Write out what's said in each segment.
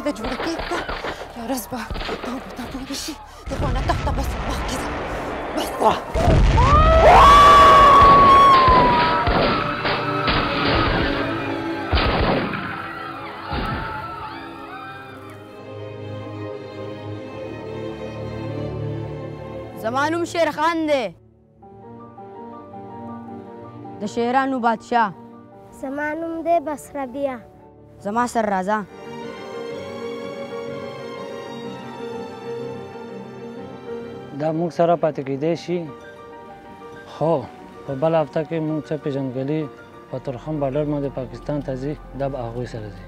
هذا جونا كيف يا رزبة طابوا بشي تبغى أنا تحت بس كذا بسرعة. زمانم شیر خان ده شیرانو بادشاہ زمانم ده بصره بیا زما سر رازا دا موږ سره پاتې کېدی شي خو په بله هفته کې موږ څه پېژندګلي په تورخم بارډر باندې پاکستان ته ځي دا به هغوی سره ځي.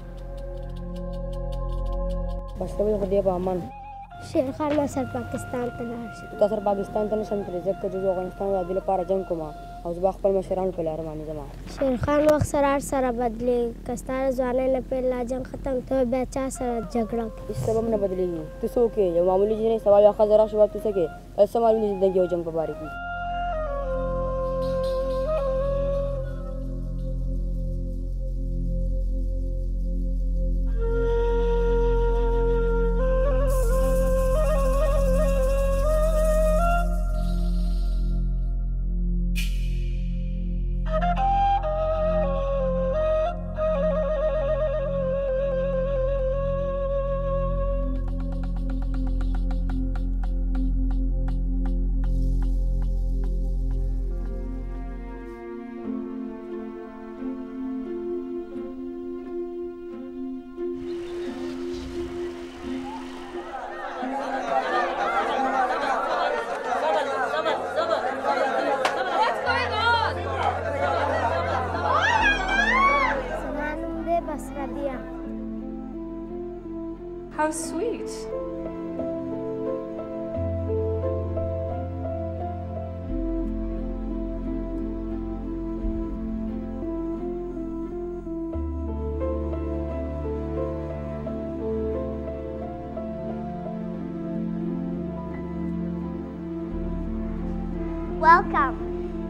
بس کوي خو دې په امان شیر خان ما سر پاکستان ته لاړ شي. تا سر پاکستان ته نشم تللی ځکه چې زه افغانستان د عادي لپاره جنګ کوم او زه به خپل مشرانو په لاره باندې ځم. شیر خان وخت سره بدلېږي که ستا د ځوانۍ نه پیل لا جنګ ختم ته بیا چا سره جګړه کوي؟ هېڅ سبب نه بدلېږي. ته څوک یې؟ یو معمولي جنۍ سبا یوه ښځه راشي ته څه کوې؟ څه معلوم دي د یو جنګ په باره کې. How sweet. Welcome.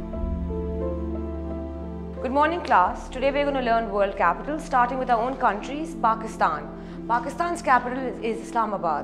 Good morning, class. Today we're going to learn world capitals, starting with our own countries, Pakistan. Pakistan's capital is Islamabad.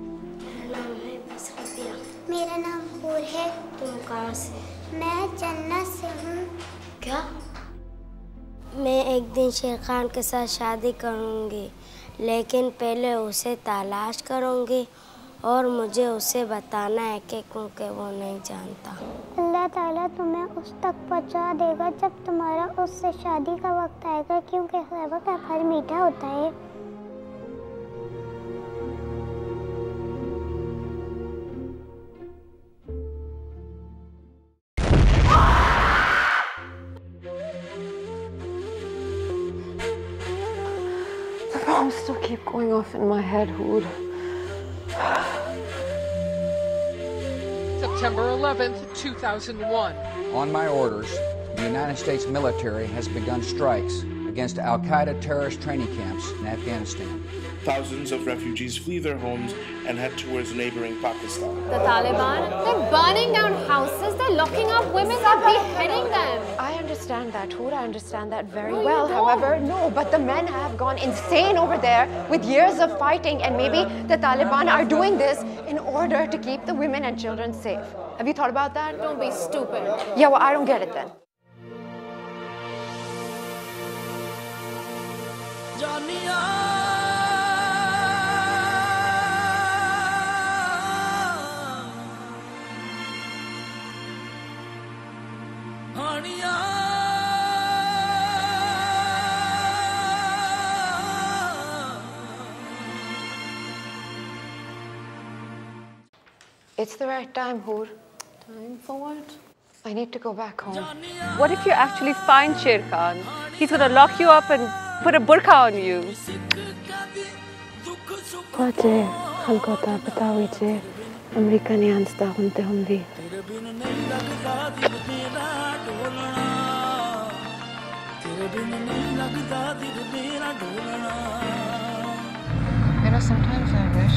मेरा नाम हूर है। तुम कहाँ से? मैं जन्नत से हूँ। क्या? मैं एक दिन शेर खान के साथ शादी करूँगी, लेकिन पहले उसे तलाश करूँगी और मुझे उसे बताना है कि क्योंकि वो नहीं जानता। अल्लाह ताला तुम्हें उस तक पहुँचा देगा जब तुम्हारा उससे शादी का वक्त आएगा, क्योंकि सब्र का फल मीठा होता है। The bombs still keep going off in my head, Hood. September 11th, 2001. On my orders, the United States military has begun strikes against al-Qaeda terrorist training camps in Afghanistan. Thousands of refugees flee their homes and head towards neighboring Pakistan. The Taliban, they're burning down houses, they're locking up women, they're beheading them. I understand that, Hood. I understand that very well. However, no, but the men have gone insane over there with years of fighting, and maybe the Taliban are doing this in order to keep the women and children safe. Have you thought about that? Don't be stupid. Yeah, well, I don't get it then. It's the right time, Hoor. Time for what? I need to go back home. What if you actually find Sher Khan? He's going to lock you up and put a burqa on you. Pache, halkota batawi che, America ne ansta hunte humvi. You know, sometimes I wish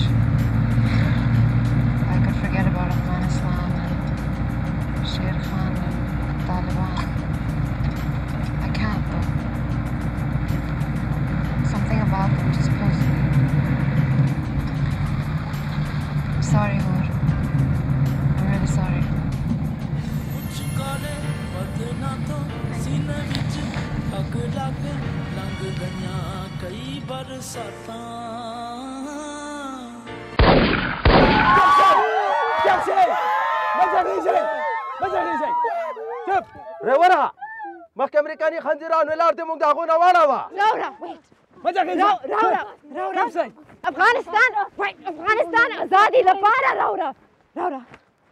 I could forget about Afghanistan and Sher Khan and Taliban. I can't though. Something about them just pulls me. Rewara, mak Amerikani khanjiran welarte mung da gona wala wa. Laura, wait. Laura. Afghanistan, right? Afghanistan, azadi la para, Laura.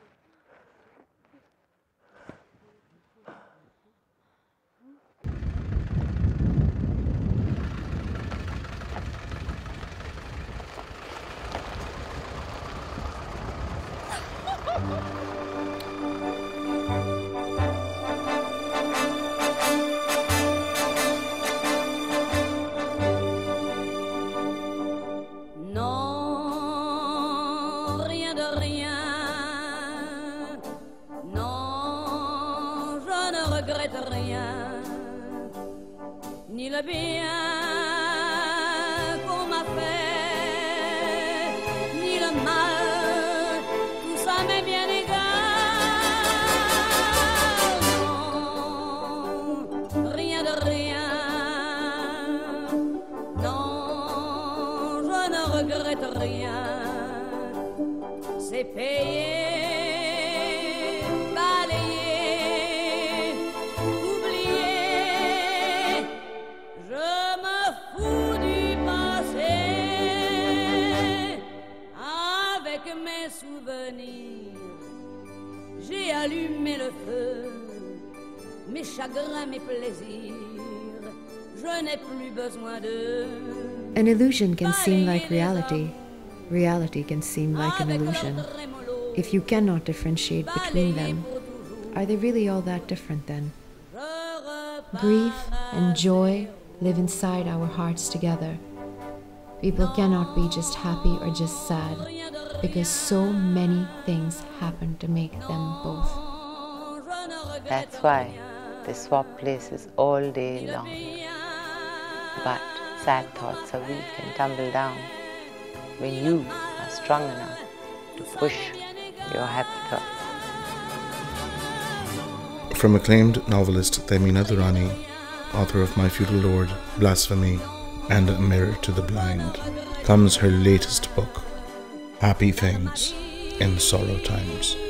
Ni le bien qu'on m'a fait, ni le mal, tout ça m'est bien égal. Non, rien de rien. Non, je ne regrette rien. C'est payé. J'ai allumé le feu, mes chagrins, mes plaisirs, je n'ai plus besoin de. An illusion can seem like reality. Reality can seem like an illusion. If you cannot differentiate between them, are they really all that different then? Grief and joy live inside our hearts together. People cannot be just happy or just sad, because so many things happen to make them both. That's why they swap places all day long. But sad thoughts are weak and tumble down when you are strong enough to push your happy thoughts. From acclaimed novelist Tehmina Durrani, author of My Feudal Lord, Blasphemy, and A Mirror to the Blind, comes her latest book, Happy Things in Sorrow Times.